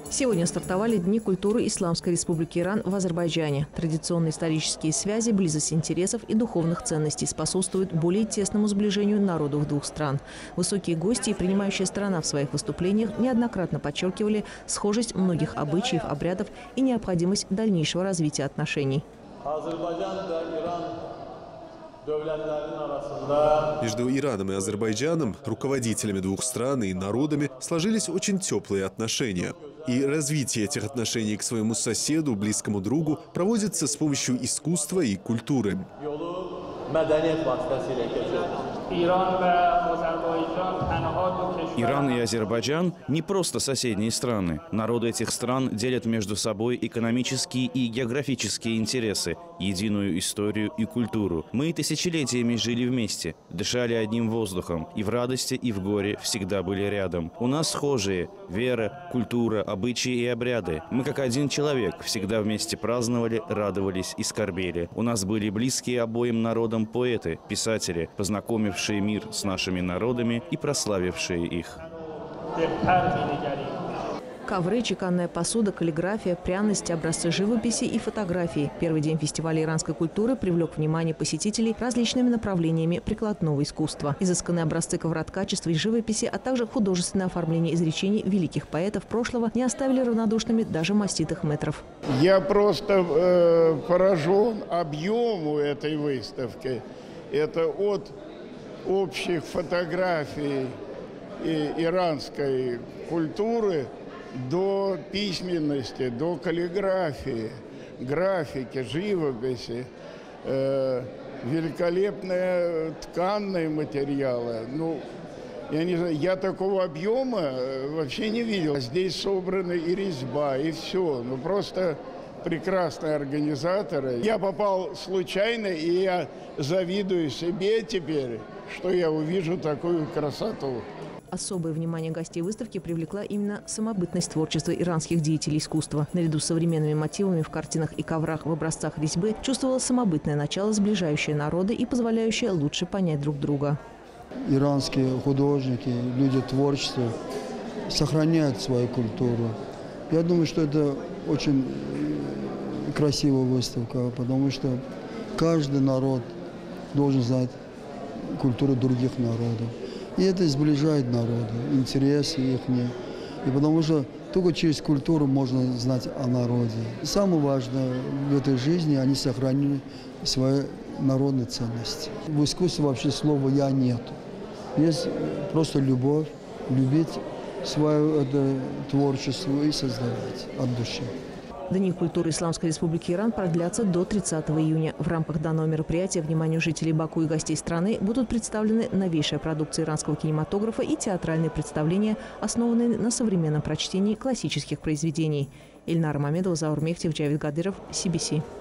Сегодня стартовали Дни культуры Исламской Республики Иран в Азербайджане. Традиционные исторические связи, близость интересов и духовных ценностей способствуют более тесному сближению народов двух стран. Высокие гости и принимающая сторона в своих выступлениях неоднократно подчеркивали схожесть многих обычаев, обрядов и необходимость дальнейшего развития отношений. Между Ираном и Азербайджаном, руководителями двух стран и народами сложились очень теплые отношения. И развитие этих отношений к своему соседу, близкому другу проводится с помощью искусства и культуры. Иран и Азербайджан не просто соседние страны. Народы этих стран делят между собой экономические и географические интересы, единую историю и культуру. Мы тысячелетиями жили вместе, дышали одним воздухом, и в радости, и в горе всегда были рядом. У нас схожие вера, культура, обычаи и обряды. Мы как один человек всегда вместе праздновали, радовались и скорбели. У нас были близкие обоим народам поэты, писатели, познакомившие мир с нашими народами и прославившие их. Ковры, чеканная посуда, каллиграфия, пряности, образцы живописи и фотографии. Первый день фестиваля иранской культуры привлек внимание посетителей различными направлениями прикладного искусства. Изысканные образцы ковроткачества и живописи, а также художественное оформление изречений великих поэтов прошлого не оставили равнодушными даже маститых мэтров. Я просто поражен объему этой выставки. Это от общих фотографий иранской культуры до письменности, до каллиграфии, графики, живописи, великолепные тканные материалы. Ну, я не знаю, я такого объема вообще не видел. Здесь собраны и резьба, и все. Ну, просто прекрасные организаторы. Я попал случайно, и я завидую себе теперь, что я увижу такую красоту. Особое внимание гостей выставки привлекла именно самобытность творчества иранских деятелей искусства. Наряду с современными мотивами в картинах и коврах, в образцах резьбы чувствовалось самобытное начало, сближающее народы и позволяющее лучше понять друг друга. Иранские художники, люди творчества сохраняют свою культуру. Я думаю, что это очень красивая выставка, потому что каждый народ должен знать культуру других народов. И это сближает народы, интересы их. И потому что только через культуру можно знать о народе. Самое важное в этой жизни, они сохранили свои народные ценности. В искусстве вообще слова «я» нет. Есть просто любовь, любить свое творчество и создавать от души. Дни культуры Исламской Республики Иран продлятся до 30 июня. В рамках данного мероприятия вниманию жителей Баку и гостей страны будут представлены новейшая продукция иранского кинематографа и театральные представления, основанные на современном прочтении классических произведений. Ильнара Мамедова, Заур Мехтев, Джавид Гадыров, CBC.